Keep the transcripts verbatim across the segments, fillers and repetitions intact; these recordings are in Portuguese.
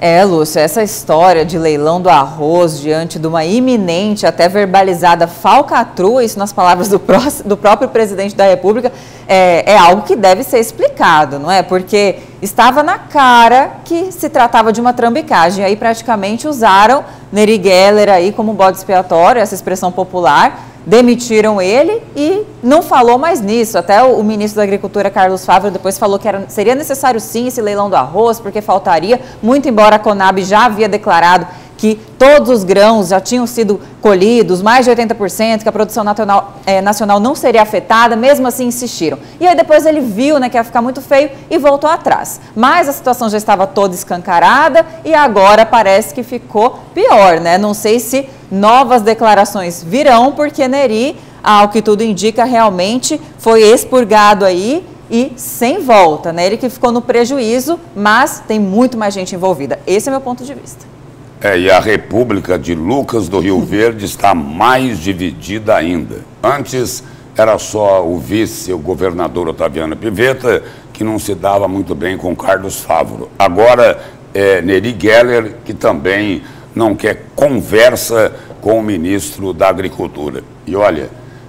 É, Lúcia, essa história de leilão do arroz diante de uma iminente, até verbalizada falcatrua, isso nas palavras do, pró do próprio presidente da República, é, é algo que deve ser explicado, não é? Porque estava na cara que se tratava de uma trambicagem, aí praticamente usaram Neri Geller aí como bode expiatório, essa expressão popular, demitiram ele e não falou mais nisso. Até o, o ministro da Agricultura, Carlos Fávaro, depois falou que era, seria necessário sim esse leilão do arroz, porque faltaria, muito embora a Conab já havia declarado que todos os grãos já tinham sido colhidos, mais de oitenta por cento, que a produção nacional, é, nacional não seria afetada, mesmo assim insistiram. E aí depois ele viu, né, que ia ficar muito feio e voltou atrás. Mas a situação já estava toda escancarada e agora parece que ficou pior, né? Não sei se novas declarações virão, porque Neri, ao que tudo indica, realmente foi expurgado aí e sem volta, né? Ele que ficou no prejuízo, mas tem muito mais gente envolvida. Esse é meu ponto de vista. É, e a República de Lucas do Rio Verde está mais dividida ainda. Antes era só o vice, o governador Otaviano Pivetta, que não se dava muito bem com Carlos Fávaro. Agora é Neri Geller, que também não quer conversa com o ministro da Agricultura. E olha,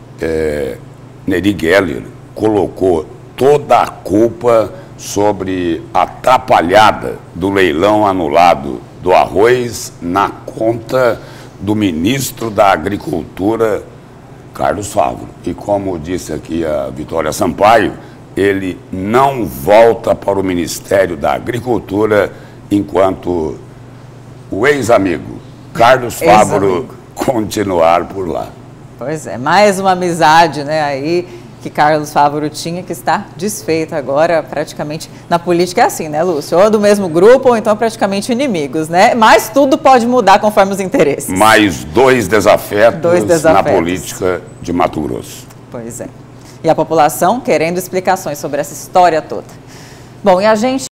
é, Neri Geller colocou toda a culpa sobre a atrapalhada do leilão anulado do arroz na conta do ministro da Agricultura, Carlos Fávaro. E como disse aqui a Vitória Sampaio, ele não volta para o Ministério da Agricultura enquanto o ex-amigo Carlos Fávaro continuar por lá. Pois é, mais uma amizade, né, aí que Carlos Fávaro tinha, que está desfeita agora, praticamente. Na política é assim, né, Lúcio? Ou do mesmo grupo, ou então praticamente inimigos, né? Mas tudo pode mudar conforme os interesses. Mais dois desafetos, dois desafetos na política de Mato Grosso. Pois é. E a população querendo explicações sobre essa história toda. Bom, e a gente...